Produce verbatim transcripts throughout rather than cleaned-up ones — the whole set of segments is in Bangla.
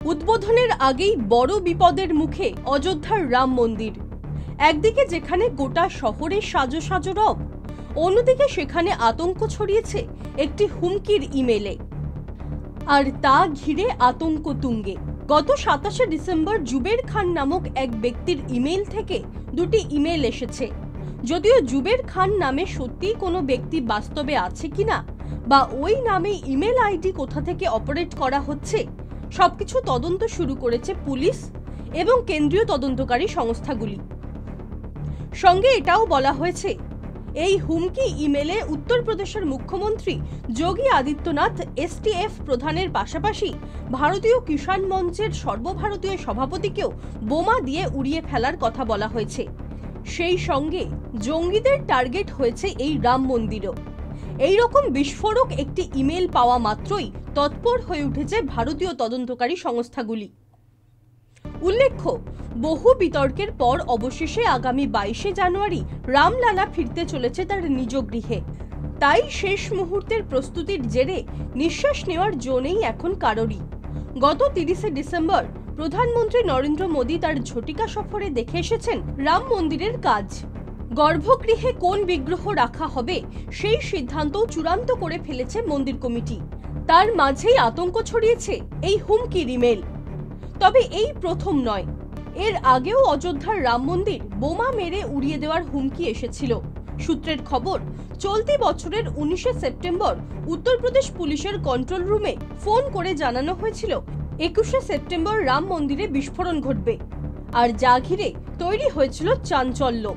উদ্বোধনের আগেই বড় বিপদের মুখে অযোধ্যার রাম মন্দির। একদিকে যেখানে গোটা শহরে সাজো সাজো রব, অন্যদিকে সেখানে আতঙ্ক ছড়িয়েছে একটি হুমকির ইমেলে, আর তা ঘিরে আতঙ্ক তুঙ্গে। গত সাতাশে ডিসেম্বর জুবের খান নামক এক ব্যক্তির ইমেল থেকে দুটি ইমেল এসেছে। যদিও জুবের খান নামে সত্যি কোনো ব্যক্তি বাস্তবে আছে কিনা বা ওই নামে ইমেল আইডি কোথা থেকে অপারেট করা হচ্ছে, সবকিছু তদন্ত শুরু করেছে পুলিশ এবং কেন্দ্রীয় তদন্তকারী সংস্থাগুলি। সঙ্গে এটাও বলা হয়েছে, এই হুমকি ইমেলে উত্তরপ্রদেশের মুখ্যমন্ত্রী যোগী আদিত্যনাথ এসটিএফ প্রধানের পাশাপাশি ভারতীয় কিষাণ মঞ্চের সর্বভারতীয় সভাপতিকেও বোমা দিয়ে উড়িয়ে ফেলার কথা বলা হয়েছে। সেই সঙ্গে জঙ্গিদের টার্গেট হয়েছে এই রাম মন্দিরও। এই রকম বিস্ফোরক একটি ইমেল পাওয়া মাত্রই তৎপর হয়ে উঠেছে ভারতীয় তদন্তকারী সংস্থাগুলি। উল্লেখ্য, বহু বিতর্কের পর অবশেষে আগামী বাইশে জানুয়ারি রামলালা ফিরতে চলেছে তার নিজ গৃহে। তাই শেষ মুহূর্তের প্রস্তুতির জেরে নিঃশ্বাস নেওয়ার জো নেই এখন কারোরই। গত তিরিশে ডিসেম্বর প্রধানমন্ত্রী নরেন্দ্র মোদী তার ঝটিকা সফরে দেখে এসেছেন রাম মন্দিরের কাজ। গর্ভগৃহে কোন বিগ্রহ রাখা হবে সেই সিদ্ধান্ত চূড়ান্ত করে ফেলেছে মন্দির কমিটি। তার মাঝেই আতঙ্ক ছড়িয়েছে এই হুমকির ইমেল। তবে এই প্রথম নয়, এর আগেও অযোধ্যার রাম মন্দির বোমা মেরে উড়িয়ে দেওয়ার হুমকি এসেছিল। সূত্রের খবর, চলতি বছরের উনিশে সেপ্টেম্বর উত্তরপ্রদেশ পুলিশের কন্ট্রোল রুমে ফোন করে জানানো হয়েছিল একুশে সেপ্টেম্বর রাম মন্দিরে বিস্ফোরণ ঘটবে, আর যা ঘিরে তৈরি হয়েছিল চাঞ্চল্য।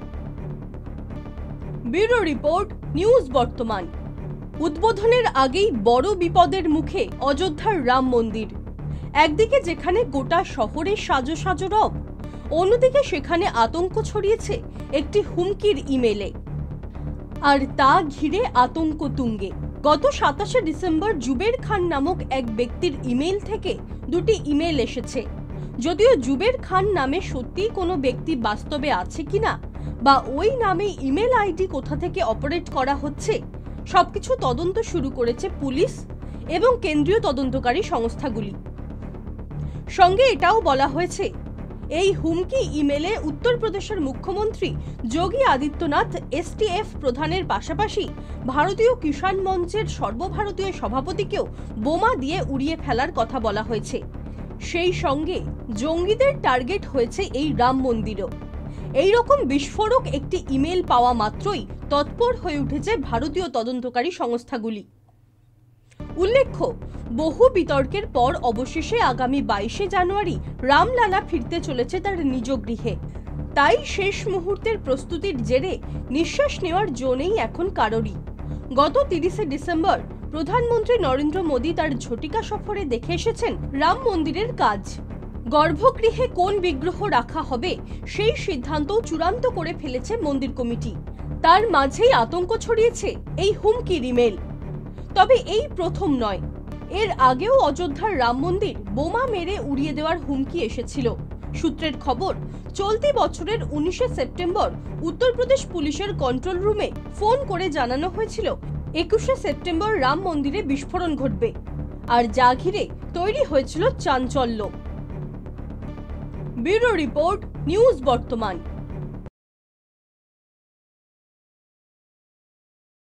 ব্যুরো রিপোর্ট, নিউজ বর্তমান। উদ্বোধনের আগেই বড় বিপদের মুখে অযোধ্যার রাম মন্দির। একদিকে যেখানে গোটা শহরে সাজো সাজো রব, অন্যদিকে সেখানে আতঙ্ক ছড়িয়েছে একটি হুমকির ইমেলে, আর তা ঘিরে আতঙ্ক তুঙ্গে। গত সাতাশে ডিসেম্বর জুবের খান নামক এক ব্যক্তির ইমেল থেকে দুটি ইমেল এসেছে। যদিও জুবের খান নামে সত্যি কোনো ব্যক্তি বাস্তবে আছে কিনা বা ওই নামে ইমেল আইডি কোথা থেকে অপারেট করা হচ্ছে, সবকিছু তদন্ত শুরু করেছে পুলিশ এবং কেন্দ্রীয় তদন্তকারী সংস্থাগুলি। সঙ্গে এটাও বলা হয়েছে, এই হুমকি ইমেলে উত্তরপ্রদেশের মুখ্যমন্ত্রী যোগী আদিত্যনাথ এসটিএফ প্রধানের পাশাপাশি ভারতীয় কিষাণ মঞ্চের সর্বভারতীয় সভাপতিকেও বোমা দিয়ে উড়িয়ে ফেলার কথা বলা হয়েছে। সেই সঙ্গে জঙ্গিদের টার্গেট হয়েছে এই রাম মন্দিরও। এই রকম বিস্ফোরক একটি ইমেল পাওয়া মাত্রই তৎপর হয়ে উঠেছে ভারতীয় তদন্তকারী সংস্থাগুলি। উল্লেখ্য, বহু বিতর্কের পর অবশেষে আগামী বাইশে জানুয়ারি রামলালা ফিরতে চলেছে তার নিজ গৃহে। তাই শেষ মুহূর্তের প্রস্তুতির জেরে নিঃশ্বাস নেওয়ার জো নেই এখন কারোরই। গত তিরিশে ডিসেম্বর প্রধানমন্ত্রী নরেন্দ্র মোদী তার ঝটিকা সফরে দেখে এসেছেন রাম মন্দিরের কাজ। গর্ভগৃহে কোন বিগ্রহ রাখা হবে সেই সিদ্ধান্ত চূড়ান্ত করে ফেলেছে মন্দির কমিটি। তার মাঝেই আতঙ্ক ছড়িয়েছে এই হুমকির ইমেল। তবে এই প্রথম নয়, এর আগেও অযোধ্যার রাম মন্দির বোমা মেরে উড়িয়ে দেওয়ার হুমকি এসেছিল। সূত্রের খবর, চলতি বছরের উনিশে সেপ্টেম্বর উত্তরপ্রদেশ পুলিশের কন্ট্রোল রুমে ফোন করে জানানো হয়েছিল একুশে সেপ্টেম্বর রাম মন্দিরে বিস্ফোরণ ঘটবে, আর যা ঘিরে তৈরি হয়েছিল চাঞ্চল্য। ব্যুরো রিপোর্ট, নিউজ বর্তমান।